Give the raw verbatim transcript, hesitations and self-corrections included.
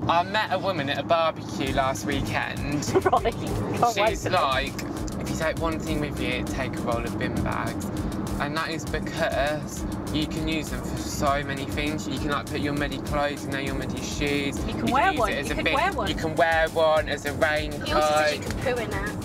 I met a woman at a barbecue last weekend. Right. Can't wait She's for like, if you take one thing with you, take a roll of bin bags. And that is because you can use them for so many things. You can like put your muddy clothes in there, your muddy shoes. You can wear use one. it as You a could bin. wear one. You can wear one as a raincoat. He also said you can poo in it.